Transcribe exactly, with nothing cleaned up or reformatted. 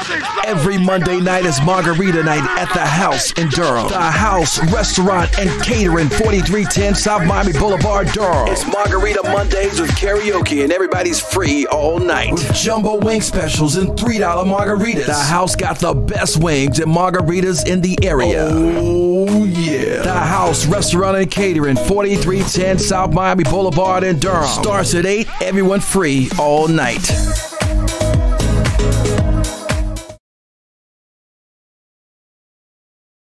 Every Monday night is Margarita Night at the House in Durham. The House Restaurant and Catering, forty-three ten South Miami Boulevard, Durham. It's Margarita Mondays with karaoke, and everybody's free all night. With jumbo wing specials and three dollar margaritas. The House got the best wings and margaritas in the area. Oh, yeah. The House Restaurant and Catering, forty-three ten South Miami Boulevard in Durham. Starts at eight, everyone free all night.